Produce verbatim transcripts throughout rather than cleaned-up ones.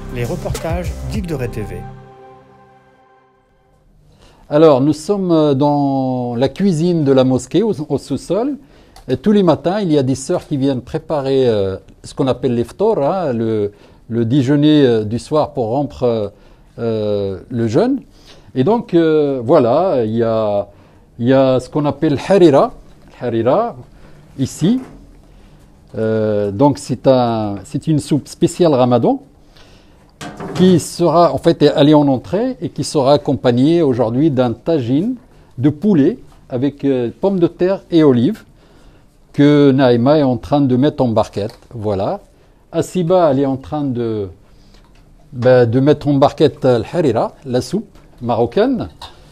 Les reportages d'Île de Ré T V. Alors, nous sommes dans la cuisine de la mosquée, au, au sous-sol. Et tous les matins, il y a des sœurs qui viennent préparer euh, ce qu'on appelle l'iftar, hein, le, le déjeuner euh, du soir pour rompre euh, le jeûne. Et donc, euh, voilà, il y a, il y a ce qu'on appelle harira, harira ici. Euh, donc, c'est un, c'est une soupe spéciale Ramadan qui sera, en fait, elle est en entrée et qui sera accompagnée aujourd'hui d'un tagine de poulet avec euh, pommes de terre et olives que Naïma est en train de mettre en barquette. Voilà. Asiba, elle est en train de, ben, de mettre en barquette le harira, la soupe marocaine,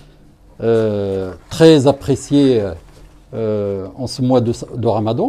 euh, très appréciée euh, en ce mois de, de Ramadan.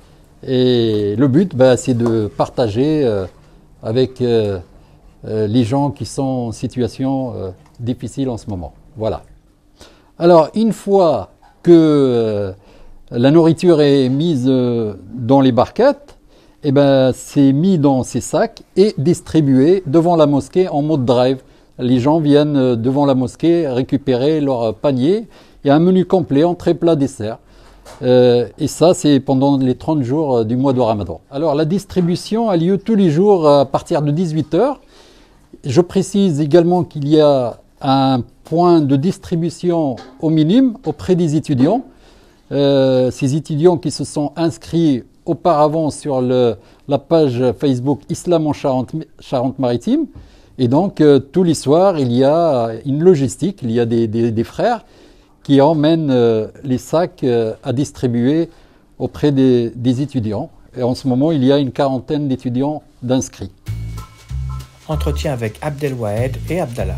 Et le but, ben, c'est de partager euh, avec euh, euh, les gens qui sont en situation euh, difficile en ce moment. Voilà. Alors, une fois que euh, la nourriture est mise euh, dans les barquettes, eh ben, c'est mis dans ces sacs et distribué devant la mosquée en mode drive. Les gens viennent devant la mosquée récupérer leur panier. Il y a un menu complet, entrée, plat, dessert. Euh, et ça, c'est pendant les trente jours du mois de Ramadan. Alors, la distribution a lieu tous les jours à partir de dix-huit heures. Je précise également qu'il y a un point de distribution au minimum auprès des étudiants. Euh, ces étudiants qui se sont inscrits auparavant sur le, la page Facebook Islam en Charente-Maritime. Et donc, euh, tous les soirs, il y a une logistique, il y a des, des, des frères qui emmènent euh, les sacs euh, à distribuer auprès des, des étudiants. Et en ce moment, il y a une quarantaine d'étudiants d'inscrits. Entretien avec Abdelwahed et Abdallah.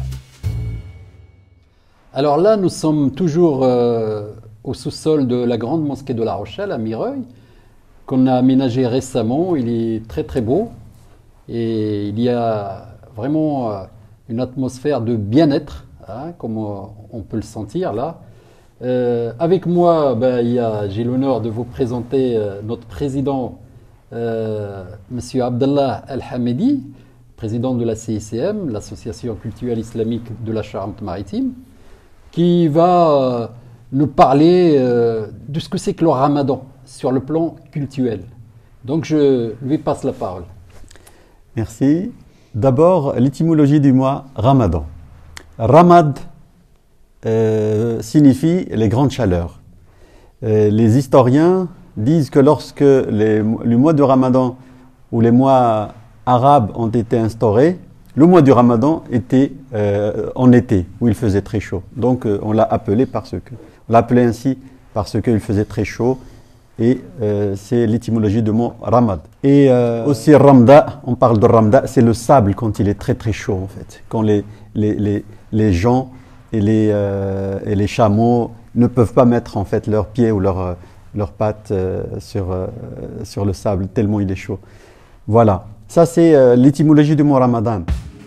Alors là, nous sommes toujours euh, au sous-sol de la grande mosquée de La Rochelle, à Mireuil, qu'on a aménagé récemment. Il est très très beau et il y a vraiment euh, une atmosphère de bien-être, hein, comme euh, on peut le sentir là. Euh, avec moi, ben, il y a, j'ai l'honneur de vous présenter euh, notre président, euh, M. Abdallah Al-Hamedi, président de la C I C M, l'Association culturelle islamique de la Charente-Maritime, qui va euh, nous parler euh, de ce que c'est que le Ramadan sur le plan culturel. Donc je lui passe la parole. Merci. D'abord, l'étymologie du mois Ramadan. Ramad euh, signifie les grandes chaleurs. Euh, les historiens disent que lorsque les, le mois de Ramadan ou les mois arabes ont été instaurés, le mois du Ramadan était euh, en été, où il faisait très chaud. Donc euh, on l'a appelé parce que, on l'a appelé ainsi parce qu'il faisait très chaud. Et euh, c'est l'étymologie du mot Ramad. Et euh, aussi Ramda, on parle de Ramda, c'est le sable quand il est très très chaud en fait. Quand les, les, les, les gens et les, euh, et les chameaux ne peuvent pas mettre en fait leurs pieds ou leurs leurs pattes euh, sur, euh, sur le sable, tellement il est chaud. Voilà, ça c'est euh, l'étymologie du mot Ramadan.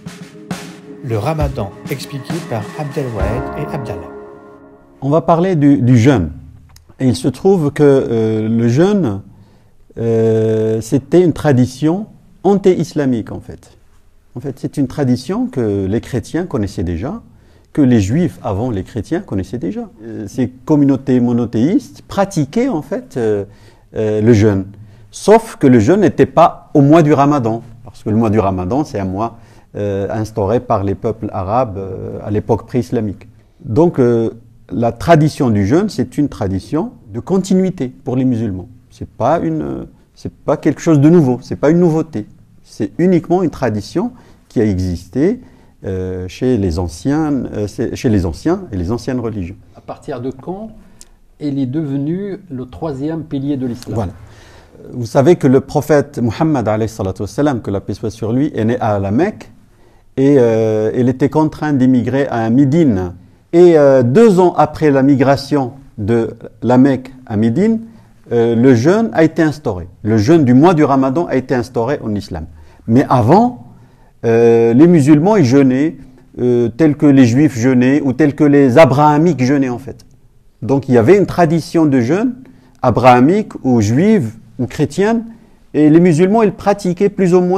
Le Ramadan expliqué par Abdelwahed et Abdallah. On va parler du, du jeûne. Et il se trouve que euh, le jeûne, euh, c'était une tradition anté-islamique en fait. En fait, c'est une tradition que les chrétiens connaissaient déjà, que les juifs avant les chrétiens connaissaient déjà. Euh, ces communautés monothéistes pratiquaient en fait euh, euh, le jeûne. Sauf que le jeûne n'était pas au mois du Ramadan, parce que le mois du Ramadan, c'est un mois euh, instauré par les peuples arabes euh, à l'époque pré-islamique. Donc, euh, la tradition du jeûne, c'est une tradition de continuité pour les musulmans. C'est pas une, c'est pas quelque chose de nouveau, c'est pas une nouveauté. C'est uniquement une tradition qui a existé euh, chez les anciens, euh, chez les anciens et les anciennes religions. À partir de quand elle est devenue le troisième pilier de l'islam? Voilà. Vous savez que le prophète Muhammad alayhi salatu wassalam, que la paix soit sur lui, est né à la Mecque et euh, il était contraint d'émigrer à Médine. Et euh, deux ans après la migration de la Mecque à Médine, euh, le jeûne a été instauré. Le jeûne du mois du Ramadan a été instauré en islam. Mais avant, euh, les musulmans ils jeûnaient euh, tels que les juifs jeûnaient ou tels que les abrahamiques jeûnaient en fait. Donc il y avait une tradition de jeûne abrahamique ou juive ou chrétienne et les musulmans ils pratiquaient plus ou moins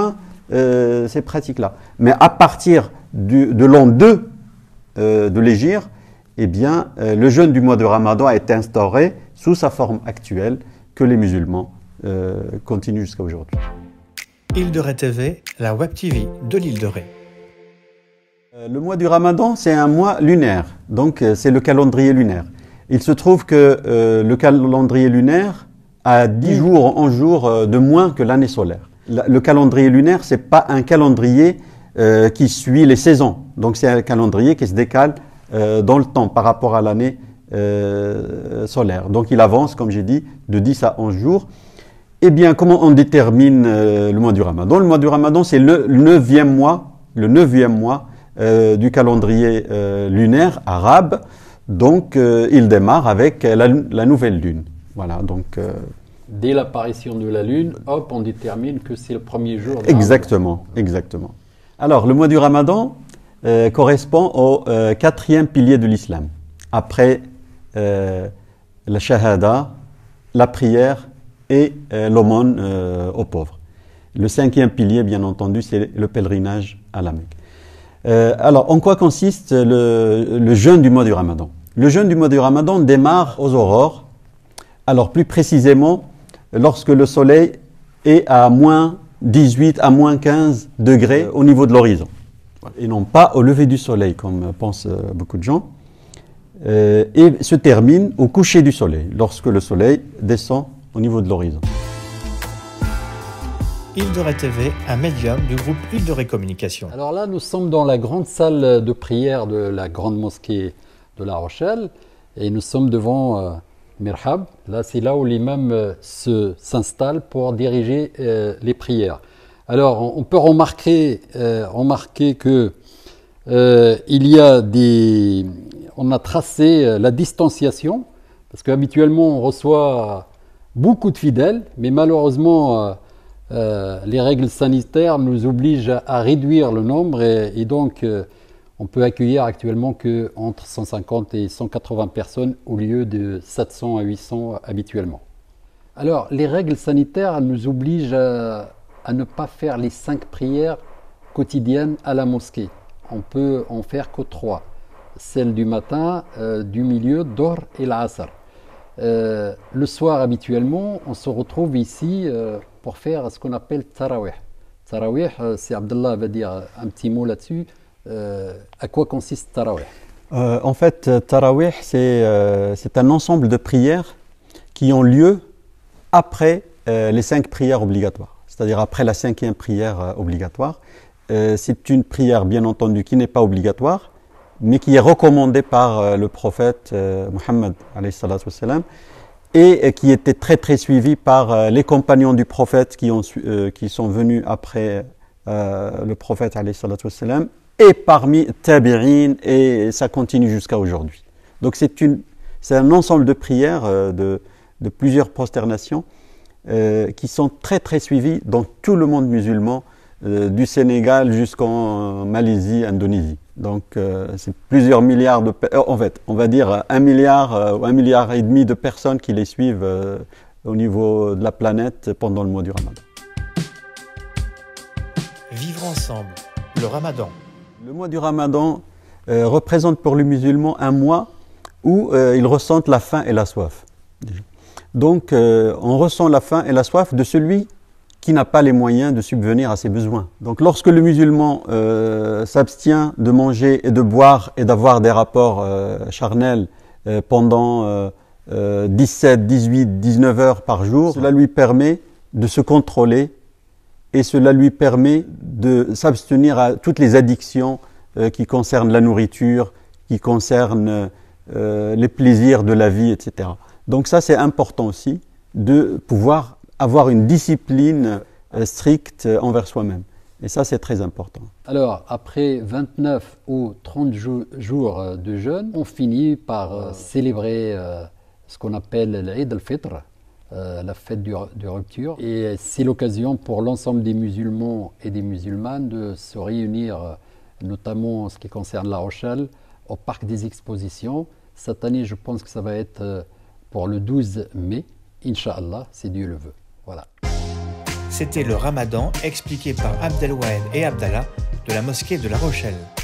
euh, ces pratiques-là. Mais à partir du, de l'an deux euh, de l'Hégire, eh bien, euh, le jeûne du mois de Ramadan a été instauré sous sa forme actuelle que les musulmans euh, continuent jusqu'à aujourd'hui. Île de Ré T V, la Web T V de l'île de Ré. Euh, le mois du Ramadan, c'est un mois lunaire, donc euh, c'est le calendrier lunaire. Il se trouve que euh, le calendrier lunaire a dix jours, onze jours euh, de moins que l'année solaire. La, le calendrier lunaire, c'est pas un calendrier euh, qui suit les saisons, donc c'est un calendrier qui se décale euh, dans le temps par rapport à l'année euh, solaire. Donc il avance, comme j'ai dit, de dix à onze jours. Eh bien, comment on détermine euh, le mois du Ramadan? Le mois du Ramadan, c'est le neuvième mois, le neuvième mois euh, du calendrier euh, lunaire arabe. Donc, euh, il démarre avec la, la nouvelle lune. Voilà, donc... Euh, Dès l'apparition de la lune, hop, on détermine que c'est le premier jour. De exactement, Ramadan. exactement. Alors, le mois du Ramadan euh, correspond au euh, quatrième pilier de l'islam. Après euh, la shahada, la prière et euh, l'aumône euh, aux pauvres. Le cinquième pilier, bien entendu, c'est le pèlerinage à la Mecque. Euh, alors, en quoi consiste le, le jeûne du mois du Ramadan? Le jeûne du mois du Ramadan démarre aux aurores. Alors, plus précisément, lorsque le soleil est à moins dix-huit, à moins quinze degrés au niveau de l'horizon. Et non pas au lever du soleil, comme pensent beaucoup de gens. Euh, et se termine au coucher du soleil, lorsque le soleil descend au niveau de l'horizon. Île de Ré T V, un médium du groupe Île de Ré Communication. Alors là, nous sommes dans la grande salle de prière de la grande mosquée de La Rochelle et nous sommes devant euh, Mirhab. Là, c'est là où l'imam euh, se, s'installe pour diriger euh, les prières. Alors, on, on peut remarquer, euh, remarquer que euh, il y a des... On a tracé euh, la distanciation parce qu'habituellement, on reçoit beaucoup de fidèles, mais malheureusement, euh, euh, les règles sanitaires nous obligent à, à réduire le nombre et, et donc euh, on peut accueillir actuellement que entre cent cinquante et cent quatre-vingts personnes au lieu de sept cents à huit cents habituellement. Alors, les règles sanitaires nous obligent à, à ne pas faire les cinq prières quotidiennes à la mosquée. On peut en faire que trois. Celle du matin, euh, du milieu, Dohr et l'Asr. Euh, le soir, habituellement, on se retrouve ici euh, pour faire ce qu'on appelle Tarawih. Tarawih, euh, c'est Abdallah va dire un petit mot là-dessus. Euh, à quoi consiste Tarawih? euh, En fait, Tarawih, c'est euh, c'est un ensemble de prières qui ont lieu après euh, les cinq prières obligatoires, c'est-à-dire après la cinquième prière euh, obligatoire. Euh, c'est une prière, bien entendu, qui n'est pas obligatoire, mais qui est recommandée par euh, le prophète euh, Mohammed alayhi salatu wassalam, et euh, qui était très très suivie par euh, les compagnons du prophète qui, ont, euh, qui sont venus après euh, le prophète alayhi salatu wassalam, et parmi tabi'in, et ça continue jusqu'à aujourd'hui. Donc c'est une, c'est un ensemble de prières, euh, de, de plusieurs prosternations, euh, qui sont très très suivies dans tout le monde musulman, euh, du Sénégal jusqu'en Malaisie, Indonésie. Donc euh, c'est plusieurs milliards de, en fait, on va dire un milliard euh, ou un milliard et demi de personnes qui les suivent euh, au niveau de la planète pendant le mois du Ramadan. Vivre ensemble, le Ramadan. Le mois du Ramadan euh, représente pour les musulmans un mois où euh, ils ressentent la faim et la soif. Donc euh, on ressent la faim et la soif de celui qui n'a pas les moyens de subvenir à ses besoins. Donc lorsque le musulman euh, s'abstient de manger et de boire et d'avoir des rapports euh, charnels euh, pendant euh, euh, dix-sept, dix-huit, dix-neuf heures par jour, cela lui permet de se contrôler et cela lui permet de s'abstenir à toutes les addictions euh, qui concernent la nourriture, qui concernent euh, les plaisirs de la vie, et cetera. Donc ça, c'est important aussi de pouvoir avoir une discipline euh, stricte envers soi-même. Et ça, c'est très important. Alors, après vingt-neuf ou trente jou- jours de jeûne, on finit par euh, célébrer euh, ce qu'on appelle l'Eid al-Fitr, euh, la fête du, de rupture. Et c'est l'occasion pour l'ensemble des musulmans et des musulmanes de se réunir, euh, notamment en ce qui concerne La Rochelle, au Parc des Expositions. Cette année, je pense que ça va être euh, pour le douze mai, Inch'Allah, si Dieu le veut. Voilà. C'était le Ramadan expliqué par Abdelwahed et Abdallah de la mosquée de La Rochelle.